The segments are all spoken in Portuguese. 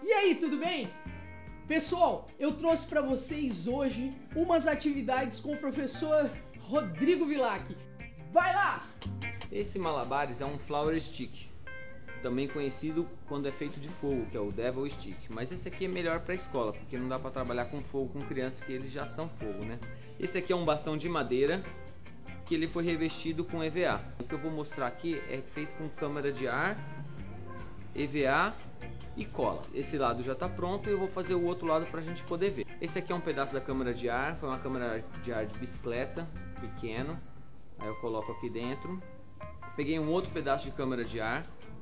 E aí, tudo bem? Pessoal, eu trouxe para vocês hoje umas atividades com o professor Rodrigo Vilac. Vai lá! Esse malabares é um flower stick, também conhecido quando é feito de fogo, que é o devil stick. Mas esse aqui é melhor para a escola, porque não dá para trabalhar com fogo com crianças, que eles já são fogo, né? Esse aqui é um bastão de madeira que ele foi revestido com EVA. O que eu vou mostrar aqui é feito com câmara de ar, EVA e cola. Esse lado já está pronto e eu vou fazer o outro lado para a gente poder ver. Esse aqui é um pedaço da câmara de ar, foi uma câmara de ar de bicicleta, pequeno. Aí eu coloco aqui dentro. Peguei um outro pedaço de câmara de ar,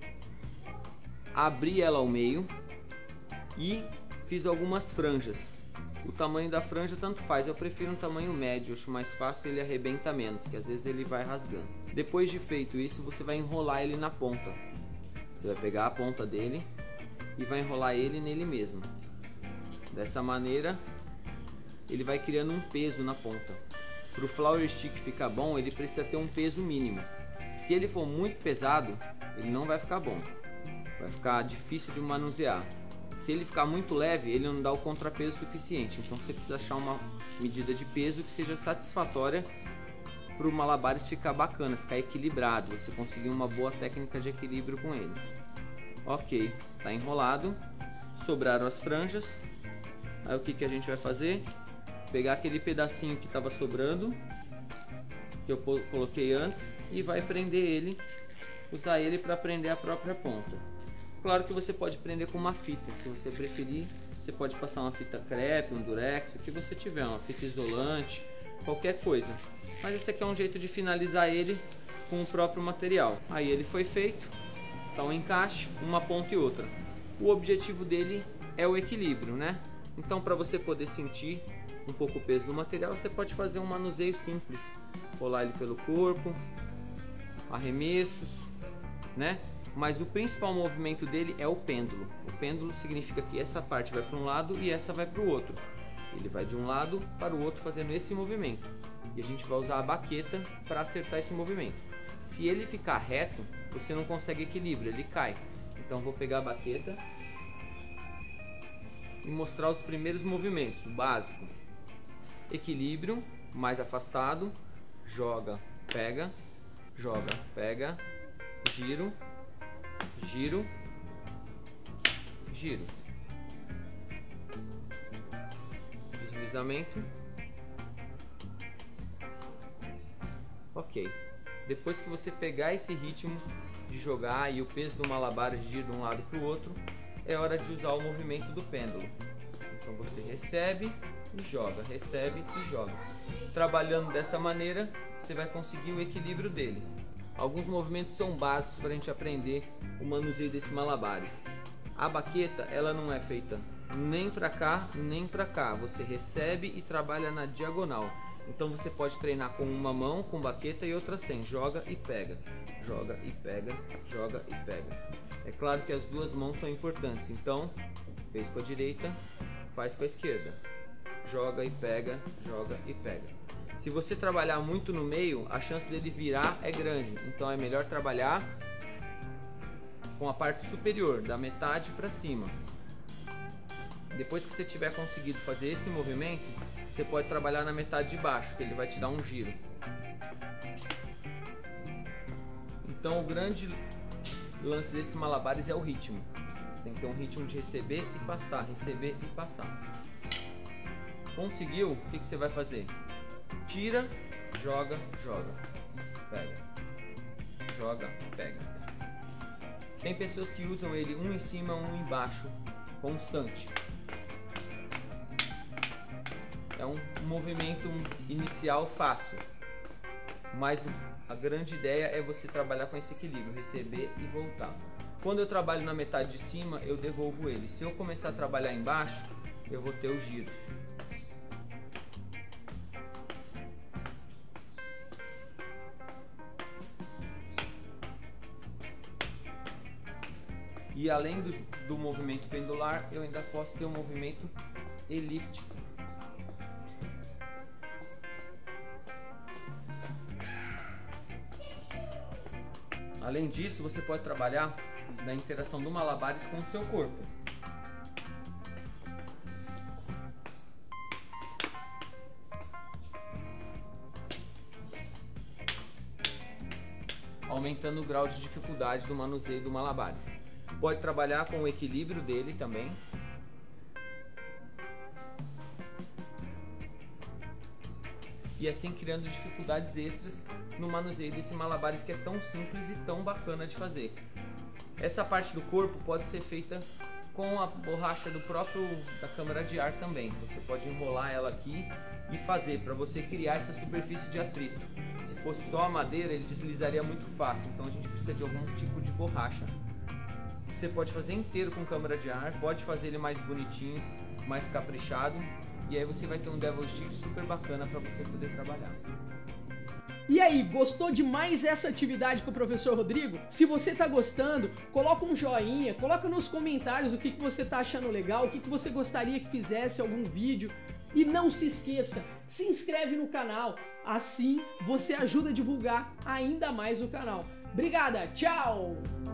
abri ela ao meio e fiz algumas franjas. O tamanho da franja tanto faz, eu prefiro um tamanho médio, acho mais fácil, ele arrebenta menos, que às vezes ele vai rasgando. Depois de feito isso, você vai enrolar ele na ponta. Você vai pegar a ponta dele e vai enrolar ele nele mesmo. Dessa maneira, ele vai criando um peso na ponta. Para o flower stick ficar bom, ele precisa ter um peso mínimo. Se ele for muito pesado, ele não vai ficar bom. Vai ficar difícil de manusear. Se ele ficar muito leve, ele não dá o contrapeso suficiente. Então você precisa achar uma medida de peso que seja satisfatória para o malabares ficar bacana, ficar equilibrado. Você conseguir uma boa técnica de equilíbrio com ele. Ok, tá enrolado. Sobraram as franjas. Aí o que a gente vai fazer? Pegar aquele pedacinho que estava sobrando, que eu coloquei antes, e vai prender ele, usar ele para prender a própria ponta. Claro que você pode prender com uma fita, se você preferir, você pode passar uma fita crepe, um durex, o que você tiver, uma fita isolante, qualquer coisa. Mas esse aqui é um jeito de finalizar ele com o próprio material. Aí ele foi feito, tá um encaixe, uma ponta e outra. O objetivo dele é o equilíbrio, né? Então, para você poder sentir um pouco o peso do material, você pode fazer um manuseio simples, rolar ele pelo corpo, arremessos, né? Mas o principal movimento dele é o pêndulo. O pêndulo significa que essa parte vai para um lado e essa vai para o outro. Ele vai de um lado para o outro fazendo esse movimento. E a gente vai usar a baqueta para acertar esse movimento. Se ele ficar reto, você não consegue equilíbrio, ele cai. Então vou pegar a baqueta e mostrar os primeiros movimentos. O básico: equilíbrio, mais afastado, joga, pega, giro, giro, giro, deslizamento. Ok, depois que você pegar esse ritmo de jogar e o peso do malabar de ir de um lado para o outro, é hora de usar o movimento do pêndulo. Então você recebe e joga, recebe e joga. Trabalhando dessa maneira, você vai conseguir o equilíbrio dele. Alguns movimentos são básicos para a gente aprender o manuseio desse malabares. A baqueta, ela não é feita nem para cá, nem para cá. Você recebe e trabalha na diagonal. Então você pode treinar com uma mão, com baqueta, e outra sem. Joga e pega, joga e pega, joga e pega. É claro que as duas mãos são importantes. Então, fez com a direita, faz com a esquerda. Joga e pega, joga e pega. Se você trabalhar muito no meio, a chance dele virar é grande. Então é melhor trabalhar com a parte superior, da metade para cima. Depois que você tiver conseguido fazer esse movimento, você pode trabalhar na metade de baixo, que ele vai te dar um giro. Então o grande lance desse malabares é o ritmo. Você tem que ter um ritmo de receber e passar, receber e passar. Conseguiu? O que você vai fazer? Tira, joga, joga, pega, joga, pega. Tem pessoas que usam ele um em cima, um embaixo, constante. É um movimento inicial fácil, mas a grande ideia é você trabalhar com esse equilíbrio, receber e voltar. Quando eu trabalho na metade de cima, eu devolvo ele. Se eu começar a trabalhar embaixo, eu vou ter os giros. E além do movimento pendular, eu ainda posso ter um movimento elíptico. Além disso, você pode trabalhar na interação do malabares com o seu corpo. aumentando o grau de dificuldade do manuseio do malabares. Pode trabalhar com o equilíbrio dele também. E assim criando dificuldades extras no manuseio desse malabares que é tão simples e tão bacana de fazer. Essa parte do corpo pode ser feita com a borracha da câmara de ar também. Você pode enrolar ela aqui e fazer para você criar essa superfície de atrito. Se fosse só a madeira, ele deslizaria muito fácil, então a gente precisa de algum tipo de borracha. Você pode fazer inteiro com câmara de ar, pode fazer ele mais bonitinho, mais caprichado, e aí você vai ter um Devil Stick super bacana para você poder trabalhar. E aí, gostou de mais essa atividade com o professor Rodrigo? Se você tá gostando, coloca um joinha, coloca nos comentários o que você tá achando legal, o que você gostaria que fizesse algum vídeo. E não se esqueça, se inscreve no canal, assim você ajuda a divulgar ainda mais o canal. Obrigada, tchau!